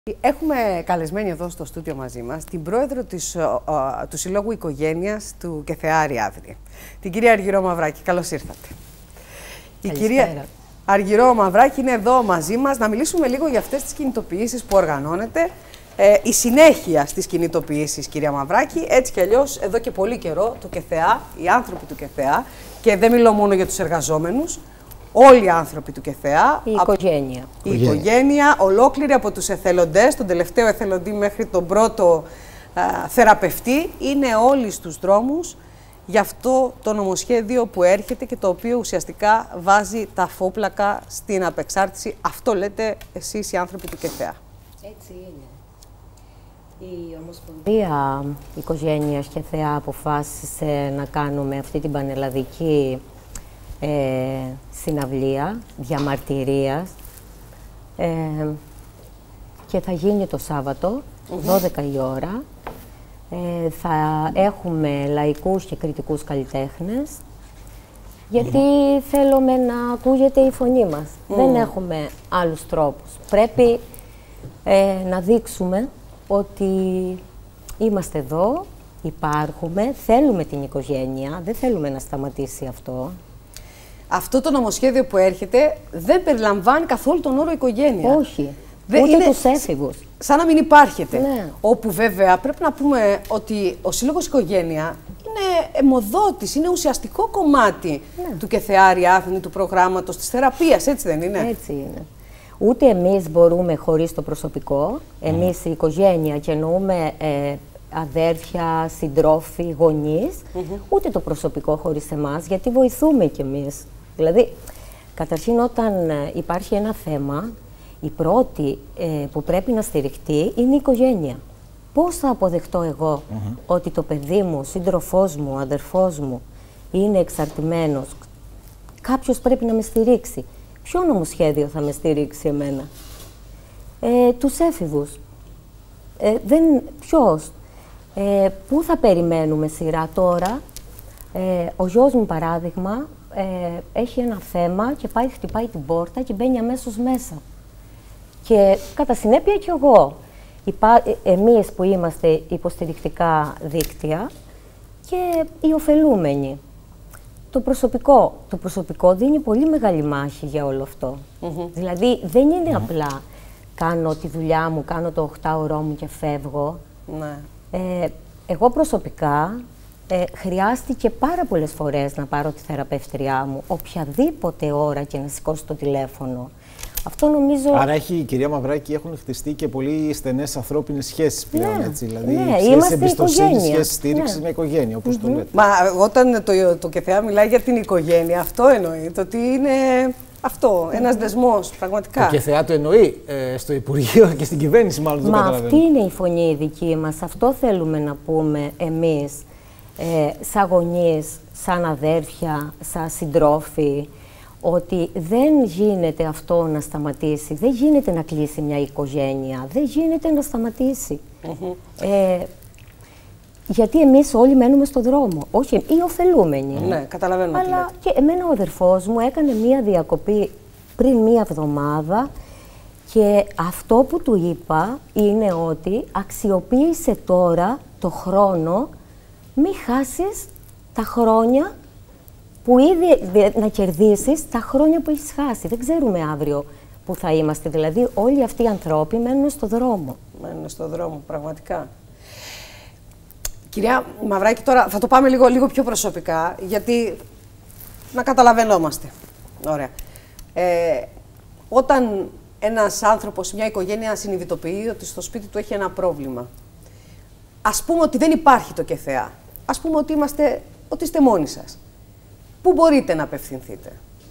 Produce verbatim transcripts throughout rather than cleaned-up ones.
Έχουμε καλεσμένη εδώ στο στούντιο μαζί μας την πρόεδρο της, ο, ο, του Συλλόγου Οικογένειας του ΚΕΘΕΑ Αριάδνη, την κυρία Αργυρό Μαυράκη. Καλώς ήρθατε. Η κυρία Αργυρό Μαυράκη είναι εδώ μαζί μας να μιλήσουμε λίγο για αυτές τις κινητοποιήσεις που οργανώνεται. Ε, η συνέχεια στις κινητοποιήσεις, κυρία Μαυράκη, έτσι κι αλλιώς εδώ και πολύ καιρό το ΚΕΘΕΑ, οι άνθρωποι του ΚΕΘΕΑ, και δεν μιλώ μόνο για τους εργαζόμενους, όλοι οι άνθρωποι του ΚΕΘΕΑ, η οικογένεια. Η οικογένεια, οικογένεια ολόκληρη από τους εθελοντές, τον τελευταίο εθελοντή μέχρι τον πρώτο α, θεραπευτή, είναι όλοι στους δρόμους για αυτό το νομοσχέδιο που έρχεται και το οποίο ουσιαστικά βάζει τα φόπλακα στην απεξάρτηση. Αυτό λέτε εσείς οι άνθρωποι του ΚΕΘΕΑ. Έτσι είναι. Η Ομοσπονδία Οικογένειας ΚΕΘΕΑ αποφάσισε να κάνουμε αυτή την πανελλαδική Ε, συναυλία διαμαρτυρίας ε, και θα γίνει το Σάββατο, δώδεκα η ώρα. Ε, θα έχουμε λαϊκούς και κριτικούς καλλιτέχνες, γιατί θέλουμε να ακούγεται η φωνή μας. Mm. Δεν έχουμε άλλους τρόπους. Πρέπει ε, να δείξουμε ότι είμαστε εδώ, υπάρχουμε, θέλουμε την οικογένεια, δεν θέλουμε να σταματήσει αυτό. Αυτό το νομοσχέδιο που έρχεται δεν περιλαμβάνει καθόλου τον όρο οικογένεια. Όχι. Δεν ούτε είναι τους έφηβους. Σαν να μην υπάρχετε. Ναι. Όπου βέβαια πρέπει να πούμε ότι ο Σύλλογος Οικογένεια είναι αιμοδότης, είναι ουσιαστικό κομμάτι ναι. του ΚΕΘΕΑ Αριάδνη, του προγράμματος, της θεραπείας, έτσι δεν είναι? Έτσι είναι. Ούτε εμείς μπορούμε χωρίς το προσωπικό. Εμείς mm. η οικογένεια, και εννοούμε ε, αδέρφια, συντρόφοι, γονείς, mm-hmm. ούτε το προσωπικό χωρίς εμάς, γιατί βοηθούμε κι εμείς. Δηλαδή, καταρχήν όταν υπάρχει ένα θέμα, η πρώτη ε, που πρέπει να στηριχτεί είναι η οικογένεια. Πώς θα αποδεχτώ εγώ mm-hmm. ότι το παιδί μου, σύντροφός μου, αδερφός μου είναι εξαρτημένος? Κάποιος πρέπει να με στηρίξει. Ποιο νομοσχέδιο θα με στηρίξει εμένα? Ε, τους έφηβους. Ε, δεν, ποιος? Ε, πού θα περιμένουμε σειρά τώρα? Ε, ο γιος μου, παράδειγμα, ε, έχει ένα θέμα και πάει, χτυπάει την πόρτα και μπαίνει αμέσως μέσα. Και κατά συνέπεια κι εγώ. Υπά, εμείς που είμαστε υποστηρικτικά δίκτυα και οι ωφελούμενοι. Το προσωπικό, το προσωπικό δίνει πολύ μεγάλη μάχη για όλο αυτό. Mm-hmm. Δηλαδή δεν είναι mm-hmm. απλά κάνω τη δουλειά μου, κάνω το οχτάωρό μου και φεύγω. Mm-hmm. Ε, εγώ προσωπικά ε, χρειάστηκε πάρα πολλές φορές να πάρω τη θεραπεύτριά μου, οποιαδήποτε ώρα, και να σηκώσω το τηλέφωνο. Αυτό νομίζω... Άρα έχει, η κυρία Μαυράκη, έχουν χτιστεί και πολύ στενές ανθρώπινες σχέσεις πλέον, ναι, έτσι. Δηλαδή, ναι, σχέσεις εμπιστοσύνης, σχέσεις στήριξης ναι. με οικογένεια, όπως mm-hmm. το λέτε. Μα όταν το, το ΚΕΘΕΑ μιλάει για την οικογένεια, αυτό εννοεί, το ότι είναι αυτό, mm-hmm. ένας δεσμός, πραγματικά. Το ΚΕΘΕΑ το εννοεί ε, στο Υπουργείο και στην κυβέρνηση, μάλλον. Μα αυτή είναι η φωνή η δική μας, αυτό θέλουμε να πούμε εμείς, ε, σαν γονείς, σαν αδέρφια, σαν συντρόφοι, ότι δεν γίνεται αυτό να σταματήσει, δεν γίνεται να κλείσει μια οικογένεια, δεν γίνεται να σταματήσει. Mm-hmm. ε, γιατί εμείς όλοι μένουμε στο δρόμο, όχι οι ωφελούμενοι. Ναι, καταλαβαίνουμε. Αλλά και εμένα ο αδερφός μου έκανε μια διακοπή πριν μια εβδομάδα και αυτό που του είπα είναι ότι αξιοποίησε τώρα το χρόνο, μη χάσεις τα χρόνια που ήδη να κερδίσεις τα χρόνια που έχεις χάσει. Δεν ξέρουμε αύριο που θα είμαστε. Δηλαδή όλοι αυτοί οι ανθρώποι μένουν στο δρόμο. Μένουν στο δρόμο, πραγματικά. Κυρία Μαυράκη, τώρα θα το πάμε λίγο, λίγο πιο προσωπικά, γιατί να καταλαβαίνόμαστε. Ωραία. Ε, όταν ένας άνθρωπος, μια οικογένεια συνειδητοποιεί ότι στο σπίτι του έχει ένα πρόβλημα, ας πούμε ότι δεν υπάρχει το ΚΕΘΕΑ, ας πούμε ότι, είμαστε, ότι είστε μόνοι σας, πού μπορείτε να απευθυνθείτε?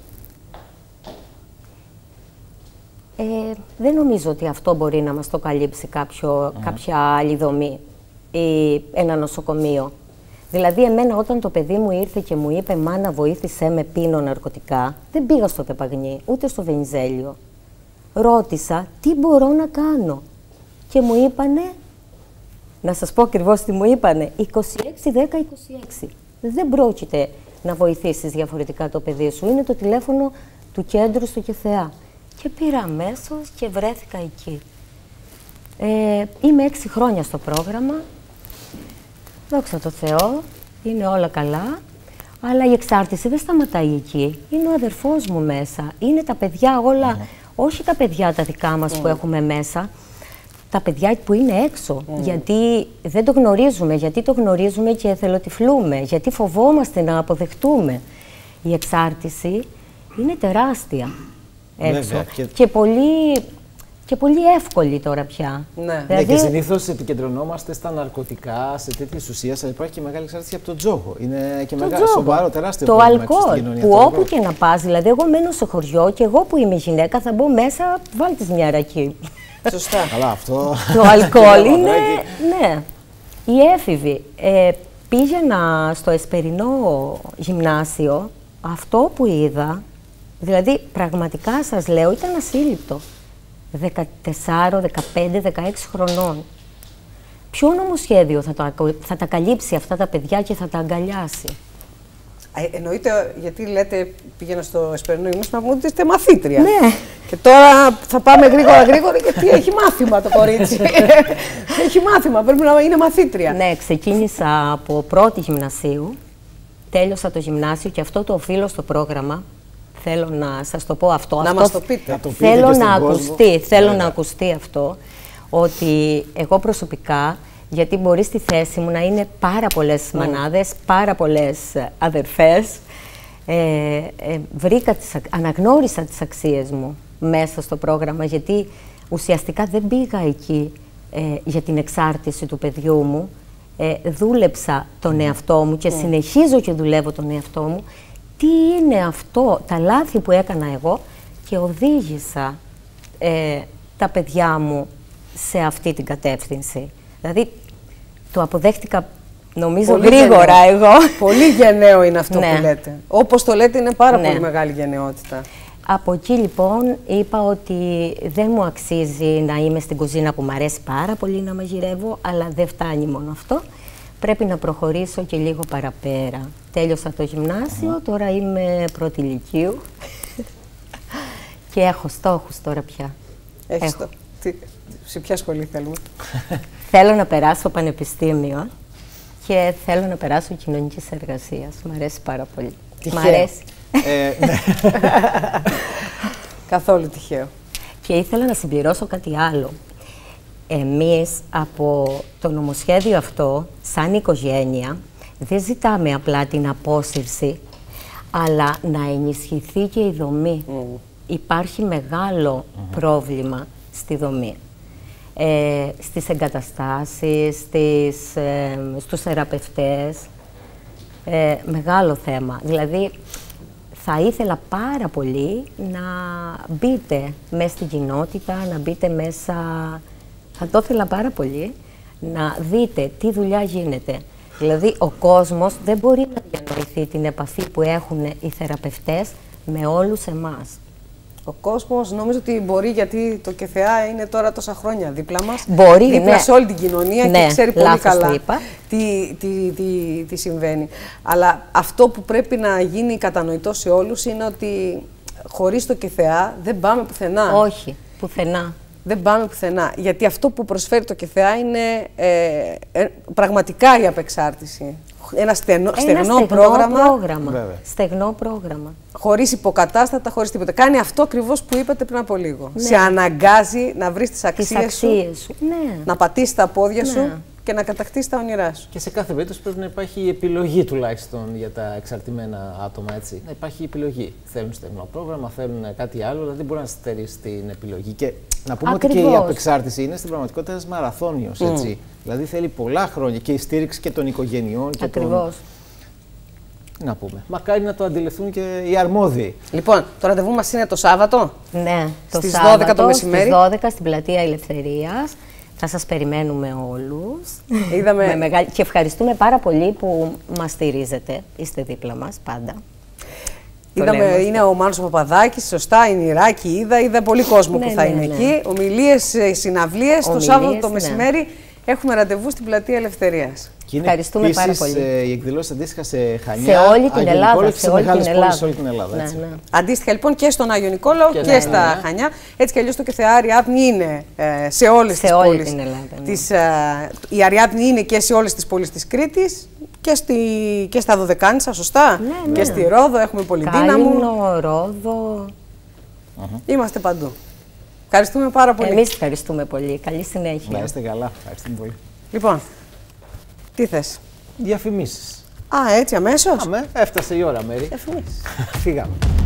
Ε, δεν νομίζω ότι αυτό μπορεί να μας το καλύψει κάποιο, mm. κάποια άλλη δομή ή ένα νοσοκομείο. Δηλαδή, εμένα όταν το παιδί μου ήρθε και μου είπε «Μάνα, βοήθησέ με, πίνω ναρκωτικά», δεν πήγα στο Πεπαγνί, ούτε στο Βενιζέλιο. Ρώτησα τι μπορώ να κάνω και μου είπανε, να σας πω ακριβώς τι μου είπανε, είκοσι έξι δέκα είκοσι έξι. Δεν πρόκειται να βοηθήσεις διαφορετικά το παιδί σου. Είναι το τηλέφωνο του κέντρου στο ΚΕΘΕΑ. Και πήρα αμέσως και βρέθηκα εκεί. Ε, είμαι έξι χρόνια στο πρόγραμμα. Δόξα τω Θεώ, είναι όλα καλά. Αλλά η εξάρτηση δεν σταματάει εκεί. Είναι ο αδερφός μου μέσα. Είναι τα παιδιά όλα, mm. όχι τα παιδιά τα δικά μας mm. που έχουμε μέσα, τα παιδιά που είναι έξω. Mm. Γιατί δεν το γνωρίζουμε, γιατί το γνωρίζουμε και εθελοτυφλούμε, γιατί φοβόμαστε να αποδεχτούμε. Η εξάρτηση είναι τεράστια έξω. Βέβαια, και... Και, πολύ, και πολύ εύκολη τώρα πια. Ναι, δηλαδή... ναι, και συνήθως επικεντρωνόμαστε στα ναρκωτικά, σε τέτοιες ουσίες, αλλά υπάρχει και μεγάλη εξάρτηση από τον τζόγο. Είναι και μεγάλο, σοβαρό, τεράστιο το πρόβλημα αλκοόλ, στην κοινωνία. που το όπου αλκοόλ. και να πας, δηλαδή εγώ μένω στο χωριό και εγώ που είμαι γυναίκα θα μπω μέσα, βάλτε μια ρακή. Σωστά. Καλά, αυτό. Το αλκοόλ είναι, ναι, οι έφηβοι. Ε, πήγαινα στο Εσπερινό γυμνάσιο, αυτό που είδα, δηλαδή πραγματικά σας λέω, ήταν ασύλληπτο. δεκατέσσερα, δεκαπέντε, δεκαέξι χρονών. Ποιο νομοσχέδιο θα, το, θα τα καλύψει αυτά τα παιδιά και θα τα αγκαλιάσει? Ε, εννοείται, γιατί λέτε, πήγαινα στο Εσπερινό γυμνάσιο να πούμε ότι είστε μαθήτρια. Ναι. Και τώρα θα πάμε γρήγορα γρήγορα γιατί έχει μάθημα το κορίτσι. Έχει μάθημα, πρέπει να είναι μαθήτρια. Ναι, ξεκίνησα από πρώτη γυμνασίου, τέλειωσα το γυμνάσιο και αυτό το οφείλω στο πρόγραμμα. Θέλω να σας το πω αυτό. Να αυτό μας το πείτε. Να το πείτε θέλω και να στον ακουστεί, κόσμο. θέλω Βέβαια. να ακουστεί αυτό, ότι εγώ προσωπικά, γιατί μπορεί στη θέση μου να είναι πάρα πολλές mm. μανάδες, πάρα πολλές αδερφές, ε, ε, βρήκα τις, αναγνώρισα τις αξίες μου μέσα στο πρόγραμμα, γιατί ουσιαστικά δεν πήγα εκεί ε, για την εξάρτηση του παιδιού μου, ε, δούλεψα τον εαυτό μου και mm. συνεχίζω και δουλεύω τον εαυτό μου. Τι είναι αυτό, τα λάθη που έκανα εγώ και οδήγησα ε, τα παιδιά μου σε αυτή την κατεύθυνση. Δηλαδή, το αποδέχτηκα νομίζω πολύ γρήγορα γενναίο. εγώ. Πολύ γενναίο είναι αυτό Ναι. που λέτε. Όπως το λέτε είναι πάρα Ναι. πολύ μεγάλη γενναιότητα. Από εκεί λοιπόν είπα ότι δεν μου αξίζει να είμαι στην κουζίνα που μου αρέσει πάρα πολύ να μαγειρεύω, αλλά δεν φτάνει μόνο αυτό. Πρέπει να προχωρήσω και λίγο παραπέρα. Τέλειωσα το γυμνάσιο, τώρα είμαι πρώτη ηλικίου και έχω στόχους τώρα πια. Έχεις Έχω. το... Τι... Σε ποια σχολή θέλουμε? Θέλω να περάσω πανεπιστήμιο και θέλω να περάσω κοινωνικής εργασίας. Μ' αρέσει πάρα πολύ. Τυχαίο. Μ' αρέσει. Ε, ναι. Καθόλου τυχαίο. Και ήθελα να συμπληρώσω κάτι άλλο. Εμείς από το νομοσχέδιο αυτό, σαν οικογένεια, δεν ζητάμε απλά την απόσυρση, αλλά να ενισχυθεί και η δομή. Mm. Υπάρχει μεγάλο mm-hmm. πρόβλημα στη δομή. Ε, στις εγκαταστάσεις, στις, ε, στους θεραπευτές. Ε, μεγάλο θέμα. Δηλαδή, θα ήθελα πάρα πολύ να μπείτε μέσα στην κοινότητα, να μπείτε μέσα... Θα το ήθελα πάρα πολύ να δείτε τι δουλειά γίνεται. Δηλαδή, ο κόσμος δεν μπορεί να διανοηθεί την επαφή που έχουν οι θεραπευτές με όλους εμάς. Ο κόσμος νομίζω ότι μπορεί, γιατί το ΚΕΘΕΑ είναι τώρα τόσα χρόνια δίπλα μας. Μπορεί, δίπλα ναι. σε όλη την κοινωνία Ναι, και ξέρει πολύ λάθος καλά το είπα. τι, τι, τι, τι συμβαίνει. Αλλά αυτό που πρέπει να γίνει κατανοητό σε όλους είναι ότι χωρίς το ΚΕΘΕΑ δεν πάμε πουθενά. Όχι, πουθενά. Δεν πάμε πουθενά. Γιατί αυτό που προσφέρει το ΚΕΘΕΑ είναι ε, ε, πραγματικά η απεξάρτηση. Ένα στενό, Ένα στεγνό, στεγνό πρόγραμμα, πρόγραμμα. Στεγνό πρόγραμμα. χωρίς υποκατάστατα, χωρίς τίποτα. Κάνει αυτό ακριβώς που είπατε πριν από λίγο. Ναι. Σε αναγκάζει να βρεις τις αξίες, Τις αξίες σου. σου, Ναι. να πατήσεις τα πόδια Ναι. σου και να κατακτήσεις τα όνειρά σου. Και σε κάθε περίπτωση πρέπει να υπάρχει επιλογή τουλάχιστον για τα εξαρτημένα άτομα. Έτσι. Να υπάρχει επιλογή. Θέλουν στεγνό πρόγραμμα, θέλουν κάτι άλλο, δηλαδή δεν μπορεί να στερήσει την επιλογή. Και να πούμε Ακριβώς. ότι και η απεξάρτηση είναι στην πραγματικότητα ένας μαραθώνιος. Έτσι. Mm. Δηλαδή θέλει πολλά χρόνια και η στήριξη και των οικογενειών. Και Ακριβώς. των... Να πούμε. Μακάρι να το αντιληφθούν και οι αρμόδιοι. Λοιπόν, το ραντεβού μας είναι το Σάββατο. Ναι, το Στις Σάββατο, δώδεκα το μεσημέρι. Στις δώδεκα στην Πλατεία Ελευθερίας. Θα σας περιμένουμε όλους. Είδαμε... Με μεγάλη... Και ευχαριστούμε πάρα πολύ που μας στηρίζετε. Είστε δίπλα μας πάντα. Είδαμε, είναι ο Μάνος ο Παπαδάκης, σωστά, η Νηράκη, είδα, είδα πολύ κόσμο Ναι, που θα ναι, είναι ναι. εκεί. Ομιλίες, συναυλίες, το Σάββατο το ναι. μεσημέρι. έχουμε ραντεβού στην Πλατεία Ελευθερίας. Και είναι Ευχαριστούμε επίσης, πάρα πολύ. ε, οι εκδηλώσεις αντίστοιχα σε Χανιά, Σε όλη την Άγιο Ελλάδα. Νικόλαο και σε μεγάλες την πόλεις σε Ελλάδα. όλη την Ελλάδα. Ναι, Έτσι. ναι. Αντίστοιχα λοιπόν και στον Άγιο Νικόλαο και, και στα Χανιά. Χανιά. Έτσι κι αλλιώς το Κεφέ Αριάδνη είναι ε, σε όλες Σε τις όλη πόλεις. την Ελλάδα, ναι. Της, ε, η Αριάδνη είναι και σε όλες τις πόλεις της Κρήτης και, στη, και στα Δωδεκάνησα, σωστά. Ναι, ναι. Και στη Ρόδο έχουμε Πολυδύναμο. Κάλυμνο, Ρόδο. Uh-huh. Είμαστε παντού. Ευχαριστούμε πάρα πολύ. Εμείς ευχαριστούμε πολύ. Καλή συνέχεια. Να είστε καλά. Ευχαριστούμε πολύ. Λοιπόν, τι θες? Διαφημίσεις. Α, έτσι αμέσως. Αμέ, έφτασε η ώρα, Μέρη. Διαφημίσεις. Φύγαμε.